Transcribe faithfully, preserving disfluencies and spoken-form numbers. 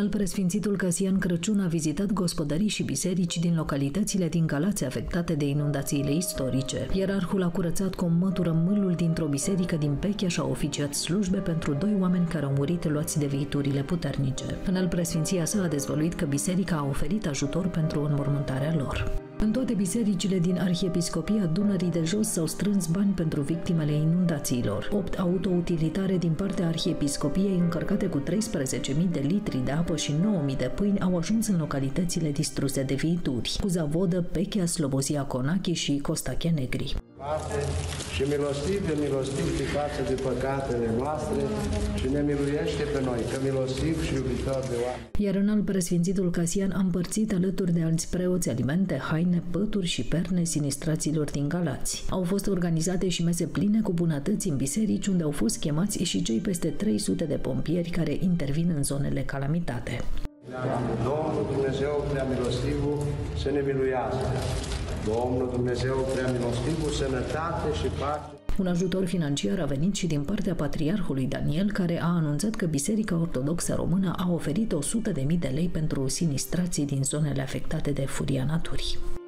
Înalpreasfințitul Casian Crăciun a vizitat gospodării și biserici din localitățile din Galați afectate de inundațiile istorice. Ierarhul a curățat cu o mătură mâlul dintr-o biserică din Pechea și a oficiat slujbe pentru doi oameni care au murit luați de vieiturile puternice. Înalpreasfinția sa a dezvăluit că biserica a oferit ajutor pentru înmormântarea lor. În toate bisericile din Arhiepiscopia Dunării de Jos s-au strâns bani pentru victimele inundațiilor. Opt autoutilitare din partea Arhiepiscopiei încărcate cu treisprezece mii de litri de apă și nouă mii de pâini au ajuns în localitățile distruse de viituri: Cuzavodă, Pechea, Slobozia Conachi și Costache Negri. Și milostiv de milostiv și față de păcatele noastre și ne miluiește pe noi, că milostiv și iubitor de oameni. Iar Înalpreasfințitul Casian a împărțit alături de alți preoți alimente, haine, pături și perne sinistraților din Galați. Au fost organizate și mese pline cu bunătăți în biserici, unde au fost chemați și cei peste trei sute de pompieri care intervin în zonele calamitate. Domnul Dumnezeu prea milostivul să ne miluiască. Domnul Dumnezeu prea milostivul, sănătate și pace. Un ajutor financiar a venit și din partea Patriarhului Daniel, care a anunțat că Biserica Ortodoxă Română a oferit o sută de mii de lei pentru sinistrații din zonele afectate de furia naturii.